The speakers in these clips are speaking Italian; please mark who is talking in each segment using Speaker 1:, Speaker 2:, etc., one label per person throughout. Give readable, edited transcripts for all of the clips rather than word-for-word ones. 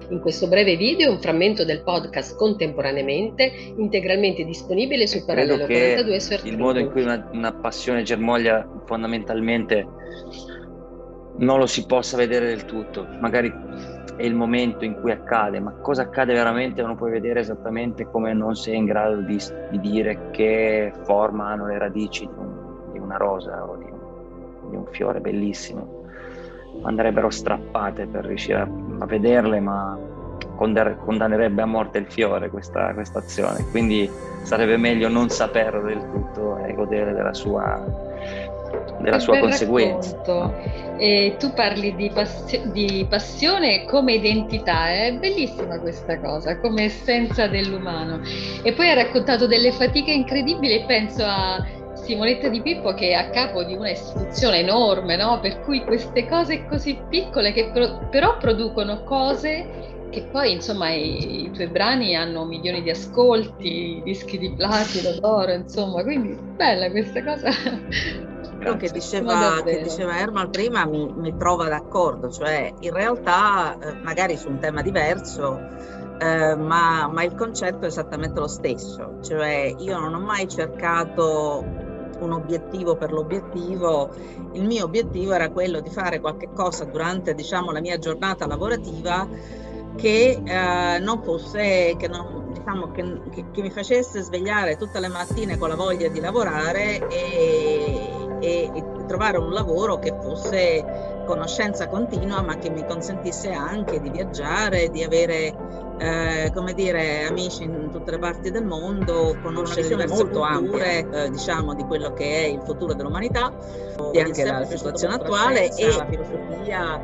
Speaker 1: In questo breve video un frammento del podcast Contemporaneamente, integralmente disponibile su
Speaker 2: Credo
Speaker 1: Parallelo
Speaker 2: che
Speaker 1: 42 su
Speaker 2: il modo in cui una passione germoglia fondamentalmente non lo si possa vedere del tutto. Magari è il momento in cui accade, ma cosa accade veramente non lo puoi vedere esattamente, come non sei in grado di dire che forma hanno le radici di una rosa o di un fiore bellissimo. Andrebbero strappate per riuscire a vederle, ma condannerebbe a morte il fiore questa azione. Quindi sarebbe meglio non saperlo del tutto e godere della
Speaker 1: Che
Speaker 2: sua
Speaker 1: bel
Speaker 2: conseguenza,
Speaker 1: racconto.
Speaker 2: no?
Speaker 1: E tu parli di passione come identità, è bellissima questa cosa, come essenza dell'umano. E poi hai raccontato delle fatiche incredibili e penso a Simonetta Di Pippo che è a capo di una istituzione enorme, no? Per cui queste cose così piccole che però producono cose che poi, insomma, i tuoi brani hanno milioni di ascolti, dischi di platino, d'oro, insomma, quindi bella questa cosa.
Speaker 3: Quello che
Speaker 2: Grazie.
Speaker 1: Ma davvero.
Speaker 3: diceva Herman prima mi trova d'accordo, cioè in realtà magari su un tema diverso, ma il concetto è esattamente lo stesso, cioè io non ho mai cercato un obiettivo per l'obiettivo, il mio obiettivo era quello di fare qualche cosa durante, diciamo, la mia giornata lavorativa che non fosse, che, non, diciamo, che mi facesse svegliare tutte le mattine con la voglia di lavorare e trovare un lavoro che fosse conoscenza continua, ma che mi consentisse anche di viaggiare, di avere come dire, amici in tutte le parti del mondo, conoscere diverse culture, diciamo, di quello che è il futuro dell'umanità, e anche la situazione attuale e la filosofia.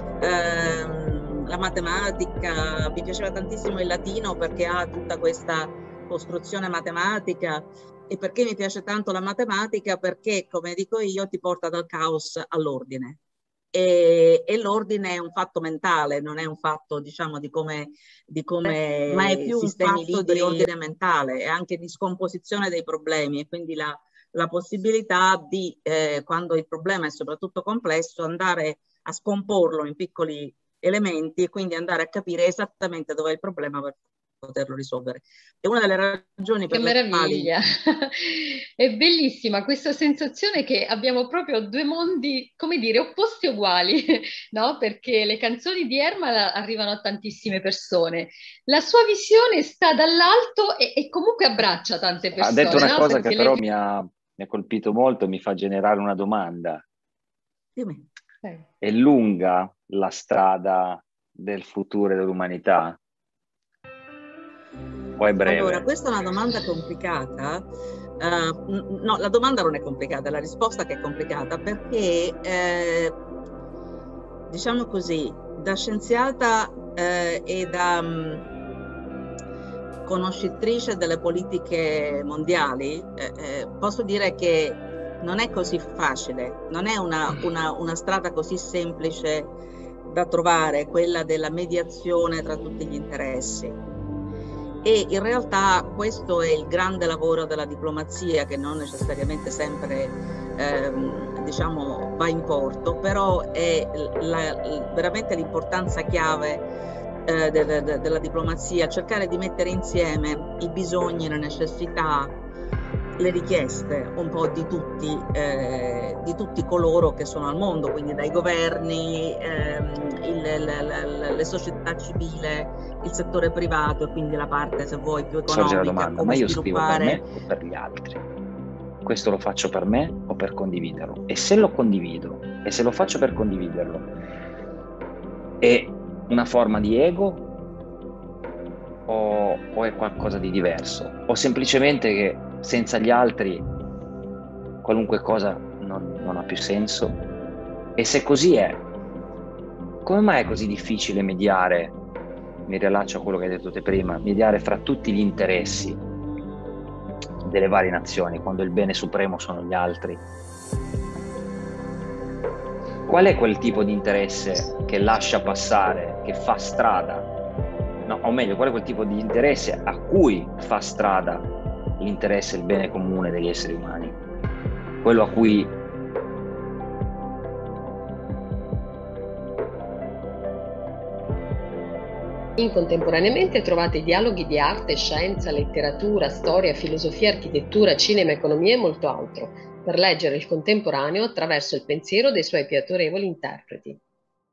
Speaker 3: La matematica, mi piaceva tantissimo il latino perché ha tutta questa costruzione matematica. E perché mi piace tanto la matematica? Perché, come dico io, ti porta dal caos all'ordine. E l'ordine è un fatto mentale, non è un fatto, diciamo, di come ma è più un fatto di ordine mentale e anche di scomposizione dei problemi. E quindi la possibilità di, quando il problema è soprattutto complesso, andare a scomporlo in piccoli elementi e quindi andare a capire esattamente dove è il problema per poterlo risolvere. È una delle ragioni
Speaker 1: Che
Speaker 3: per le quali...
Speaker 1: meraviglia! È bellissima questa sensazione che abbiamo proprio due mondi, come dire, opposti e uguali, no? Perché le canzoni di Herman arrivano a tantissime persone. La sua visione sta dall'alto e comunque abbraccia tante
Speaker 2: Ha detto
Speaker 1: persone,
Speaker 2: una
Speaker 1: no?
Speaker 2: cosa che
Speaker 1: Perché le...
Speaker 2: però mi ha colpito molto e mi fa generare una domanda.
Speaker 3: Dimmi.
Speaker 2: È lunga la strada del futuro dell'umanità o è
Speaker 3: Allora,
Speaker 2: breve?
Speaker 3: questa è una domanda complicata. No, la domanda non è complicata, la risposta che è complicata perché, diciamo così, da scienziata e da conoscitrice delle politiche mondiali, posso dire che non è così facile, non è una strada così semplice da trovare, quella della mediazione tra tutti gli interessi. E in realtà questo è il grande lavoro della diplomazia, che non necessariamente sempre diciamo, va in porto, però è veramente l'importanza chiave della diplomazia, cercare di mettere insieme i bisogni, le necessità, le richieste un po' di tutti coloro che sono al mondo, quindi dai governi, le società civili, il settore privato e quindi la parte, se vuoi, più
Speaker 2: Sorge la
Speaker 3: economica,
Speaker 2: domanda, ma
Speaker 3: come
Speaker 2: io scrivo per
Speaker 3: sviluppare.
Speaker 2: me o per gli altri? Questo lo faccio per me o per condividerlo? E se lo condivido, e se lo faccio per condividerlo, è una forma di ego o è qualcosa di diverso? O semplicemente che senza gli altri qualunque cosa non ha più senso? E se così è, come mai è così difficile mediare? Mi riallaccio a quello che hai detto te prima, mediare fra tutti gli interessi delle varie nazioni, quando il bene supremo sono gli altri. Qual è quel tipo di interesse che lascia passare, che fa strada? No, o meglio, qual è quel tipo di interesse a cui fa strada l'interesse e il bene comune degli esseri umani? Quello a cui
Speaker 4: In Contemporaneamente trovate dialoghi di arte, scienza, letteratura, storia, filosofia, architettura, cinema, economia e molto altro, per leggere il contemporaneo attraverso il pensiero dei suoi più autorevoli interpreti.